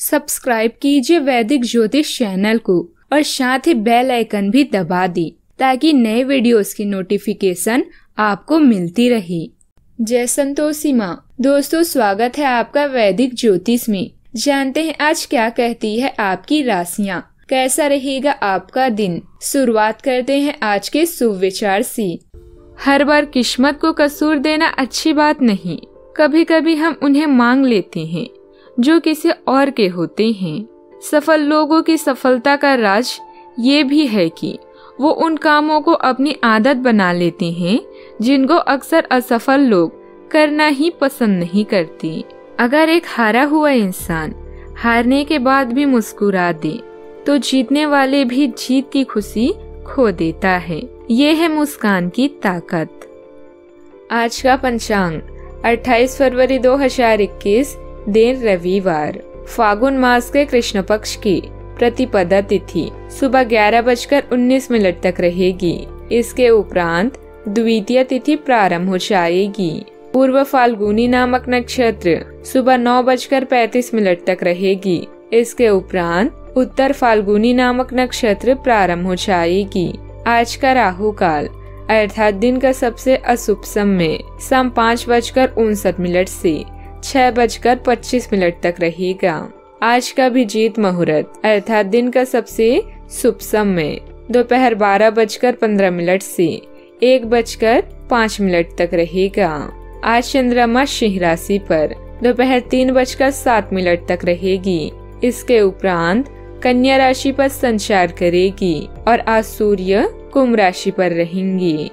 Subscribe कीजिए वैदिक ज्योतिष चैनल को और साथ ही बेल आइकन भी दबा दी ताकि नए वीडियोस की नोटिफिकेशन आपको मिलती रहे। जय संतोषी माँ। दोस्तों, स्वागत है आपका वैदिक ज्योतिष में। जानते हैं आज क्या कहती है आपकी राशियाँ, कैसा रहेगा आपका दिन। शुरुआत करते हैं आज के शुभ विचार से। हर बार किस्मत को कसूर देना अच्छी बात नहीं। कभी कभी हम उन्हें मांग लेते हैं जो किसी और के होते हैं। सफल लोगों की सफलता का राज ये भी है कि वो उन कामों को अपनी आदत बना लेते हैं जिनको अक्सर असफल लोग करना ही पसंद नहीं करते। अगर एक हारा हुआ इंसान हारने के बाद भी मुस्कुरा दे तो जीतने वाले भी जीत की खुशी खो देता है। ये है मुस्कान की ताकत। आज का पंचांग 28 फरवरी 2021, दिन रविवार, फागुन मास के कृष्ण पक्ष की प्रतिपदा तिथि सुबह 11:19 तक रहेगी। इसके उपरांत द्वितीय तिथि प्रारंभ हो जाएगी। पूर्व फाल्गुनी नामक नक्षत्र सुबह 9:35 तक रहेगी। इसके उपरांत उत्तर फाल्गुनी नामक नक्षत्र प्रारंभ हो जाएगी। आज का राहु काल अर्थात दिन का सबसे अशुभ समय शाम 5:59 से 6:25 तक रहेगा। आज का अभिजीत मुहूर्त अर्थात दिन का सबसे शुभ समय दोपहर 12:15 से 1:05 तक रहेगा। आज चंद्रमा सिंह राशि पर दोपहर 3:07 तक रहेगी। इसके उपरांत कन्या राशि पर संचार करेगी और आज सूर्य कुंभ राशि पर रहेंगी।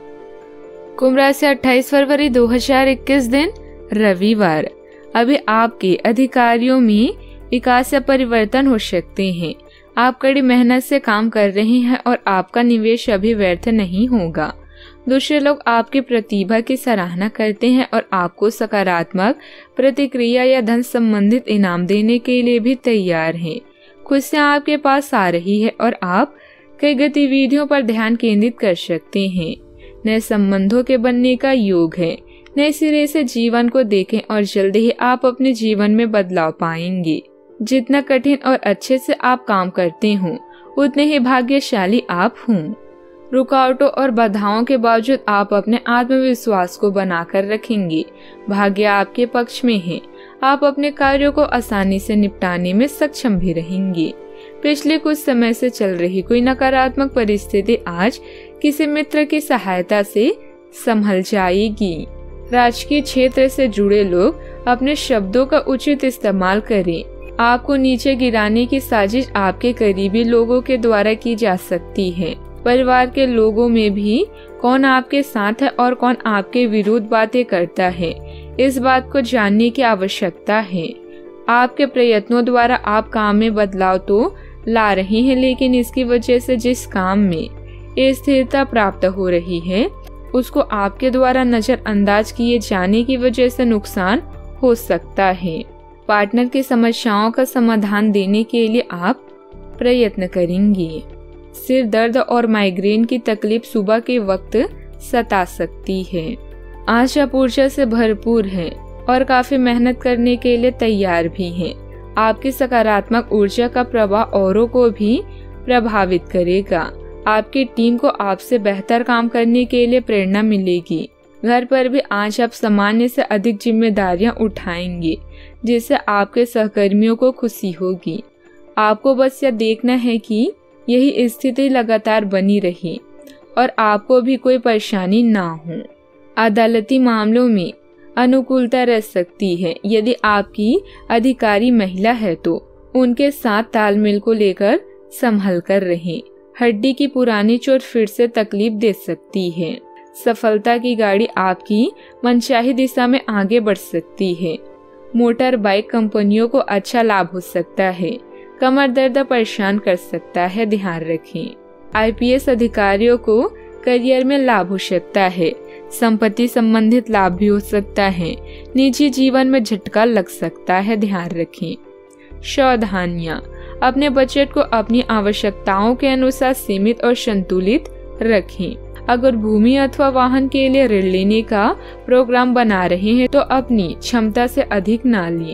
कुंभ राशि 28 फरवरी 2021, दिन रविवार। अभी आपके अधिकारियों में विकास या परिवर्तन हो सकते हैं। आप कड़ी मेहनत से काम कर रहे हैं और आपका निवेश अभी व्यर्थ नहीं होगा। दूसरे लोग आपकी प्रतिभा की सराहना करते हैं और आपको सकारात्मक प्रतिक्रिया या धन संबंधित इनाम देने के लिए भी तैयार हैं। खुशियां आपके पास आ रही है और आप कई गतिविधियों पर ध्यान केंद्रित कर सकते हैं। नए संबंधों के बनने का योग है। नए सिरे से जीवन को देखें और जल्दी ही आप अपने जीवन में बदलाव पाएंगे। जितना कठिन और अच्छे से आप काम करते हो उतने ही भाग्यशाली आप हों। रुकावटों और बाधाओं के बावजूद आप अपने आत्मविश्वास को बनाकर रखेंगे। भाग्य आपके पक्ष में है। आप अपने कार्यों को आसानी से निपटाने में सक्षम भी रहेंगे। पिछले कुछ समय से चल रही कोई नकारात्मक परिस्थिति आज किसी मित्र की सहायता से संभल जाएगी। राजकीय क्षेत्र से जुड़े लोग अपने शब्दों का उचित इस्तेमाल करें। आपको नीचे गिराने की साजिश आपके करीबी लोगों के द्वारा की जा सकती है। परिवार के लोगों में भी कौन आपके साथ है और कौन आपके विरुद्ध बातें करता है, इस बात को जानने की आवश्यकता है। आपके प्रयत्नों द्वारा आप काम में बदलाव तो ला रहे हैं, लेकिन इसकी वजह से जिस काम में स्थिरता प्राप्त हो रही है उसको आपके द्वारा नजरअंदाज किए जाने की वजह से नुकसान हो सकता है। पार्टनर की समस्याओं का समाधान देने के लिए आप प्रयत्न करेंगे। सिर दर्द और माइग्रेन की तकलीफ सुबह के वक्त सता सकती है। आज आप ऊर्जा से भरपूर हैं और काफी मेहनत करने के लिए तैयार भी हैं। आपकी सकारात्मक ऊर्जा का प्रभाव औरों को भी प्रभावित करेगा। आपकी टीम को आपसे बेहतर काम करने के लिए प्रेरणा मिलेगी। घर पर भी आज आप सामान्य से अधिक जिम्मेदारियां उठाएंगे, जिससे आपके सहकर्मियों को खुशी होगी। आपको बस यह देखना है कि यही स्थिति लगातार बनी रहे और आपको भी कोई परेशानी ना हो। अदालती मामलों में अनुकूलता रह सकती है। यदि आपकी अधिकारी महिला है तो उनके साथ तालमेल को लेकर संभल कर रहें। हड्डी की पुरानी चोट फिर से तकलीफ दे सकती है। सफलता की गाड़ी आपकी मनचाही दिशा में आगे बढ़ सकती है। मोटर बाइक कंपनियों को अच्छा लाभ हो सकता है। कमर दर्द परेशान कर सकता है, ध्यान रखें। आईपीएस अधिकारियों को करियर में लाभ हो सकता है। संपत्ति संबंधित लाभ भी हो सकता है। निजी जीवन में झटका लग सकता है, ध्यान रखें। सावधानियां, अपने बजट को अपनी आवश्यकताओं के अनुसार सीमित और संतुलित रखें। अगर भूमि अथवा वाहन के लिए ऋण लेने का प्रोग्राम बना रहे हैं तो अपनी क्षमता से अधिक ना लें।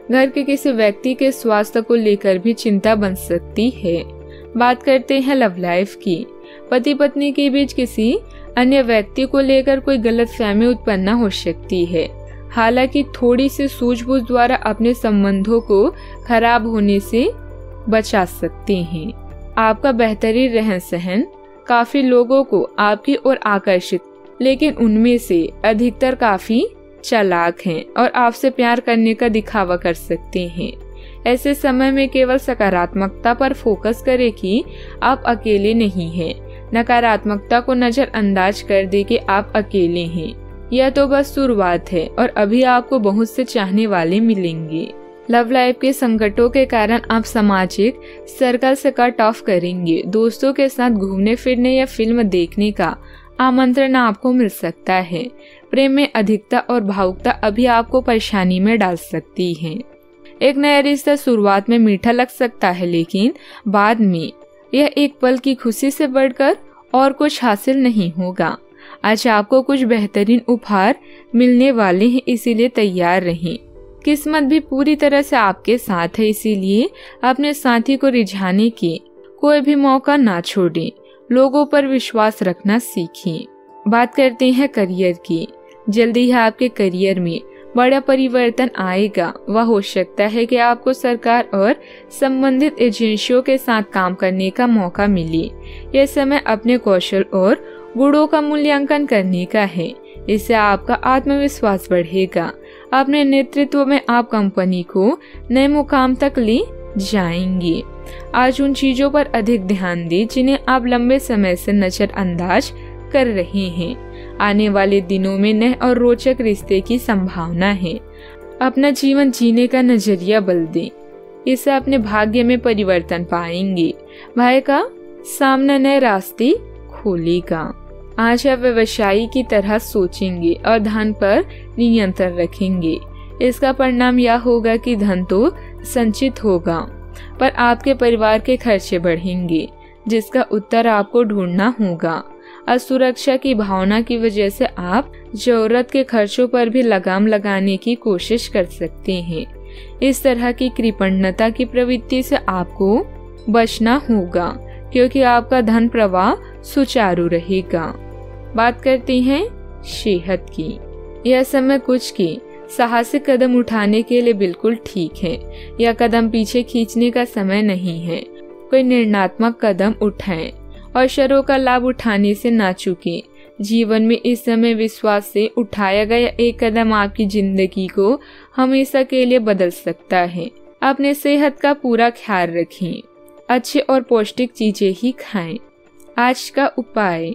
घर के किसी व्यक्ति के स्वास्थ्य को लेकर भी चिंता बन सकती है। बात करते हैं लव लाइफ की। पति पत्नी के बीच किसी अन्य व्यक्ति को लेकर कोई गलतफहमी उत्पन्न हो सकती है। हालांकि थोड़ी सी सूझबूझ द्वारा अपने संबंधों को खराब होने से बचा सकते हैं। आपका बेहतरीन रहन सहन काफी लोगों को आपकी ओर आकर्षित, लेकिन उनमें से अधिकतर काफी चालाक हैं और आपसे प्यार करने का दिखावा कर सकते हैं। ऐसे समय में केवल सकारात्मकता पर फोकस करें कि आप अकेले नहीं हैं। नकारात्मकता को नजरअंदाज कर दे कि आप अकेले हैं। यह तो बस शुरुआत है और अभी आपको बहुत से चाहने वाले मिलेंगे। लव लाइफ के संकटों के कारण आप सामाजिक सर्कल से कट ऑफ करेंगे। दोस्तों के साथ घूमने फिरने या फिल्म देखने का आमंत्रण आपको मिल सकता है। प्रेम में अधिकता और भावुकता अभी आपको परेशानी में डाल सकती है। एक नया रिश्ता शुरुआत में मीठा लग सकता है, लेकिन बाद में यह एक पल की खुशी से बढ़कर और कुछ हासिल नहीं होगा। आज आपको कुछ बेहतरीन उपहार मिलने वाले हैं, इसीलिए तैयार रहें। किस्मत भी पूरी तरह से आपके साथ है, इसीलिए अपने साथी को रिझाने के कोई भी मौका ना छोड़ें। लोगों पर विश्वास रखना सीखें। बात करते हैं करियर की। जल्दी ही आपके करियर में बड़ा परिवर्तन आएगा। वह हो सकता है कि आपको सरकार और संबंधित एजेंसियों के साथ काम करने का मौका मिले। यह समय अपने कौशल और गुणों का मूल्यांकन करने का है। इससे आपका आत्मविश्वास बढ़ेगा। अपने नेतृत्व में आप कंपनी को नए मुकाम तक ले जाएंगे। आज उन चीजों पर अधिक ध्यान दें जिन्हें आप लंबे समय से नजरअंदाज कर रहे हैं। आने वाले दिनों में नए और रोचक रिश्ते की संभावना है। अपना जीवन जीने का नजरिया बदल दें। इससे अपने भाग्य में परिवर्तन पाएंगे। भाई का सामना नए रास्ते खोलेगा। आज आप व्यवसायी की तरह सोचेंगे और धन पर नियंत्रण रखेंगे। इसका परिणाम यह होगा कि धन तो संचित होगा, पर आपके परिवार के खर्चे बढ़ेंगे, जिसका उत्तर आपको ढूंढना होगा। असुरक्षा की भावना की वजह से आप जरूरत के खर्चों पर भी लगाम लगाने की कोशिश कर सकते हैं। इस तरह की कृपणता की प्रवृत्ति से आपको बचना होगा, क्योंकि आपका धन प्रवाह सुचारू रहेगा। बात करते हैं सेहत की। यह समय कुछ की साहसिक कदम उठाने के लिए बिल्कुल ठीक है। यह कदम पीछे खींचने का समय नहीं है। कोई निर्णयात्मक कदम उठाएं और अवसरों का लाभ उठाने से ना चूकें। जीवन में इस समय विश्वास से उठाया गया एक कदम आपकी जिंदगी को हमेशा के लिए बदल सकता है। अपने सेहत का पूरा ख्याल रखें। अच्छे और पौष्टिक चीजें ही खाएं। आज का उपाय,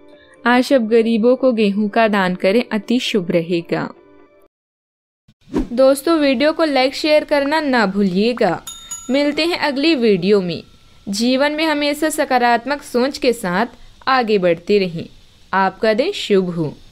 आज अब गरीबों को गेहूं का दान करें, अति शुभ रहेगा। दोस्तों, वीडियो को लाइक शेयर करना ना भूलिएगा। मिलते हैं अगली वीडियो में। जीवन में हमेशा सकारात्मक सोच के साथ आगे बढ़ते रहें। आपका दिन शुभ हो।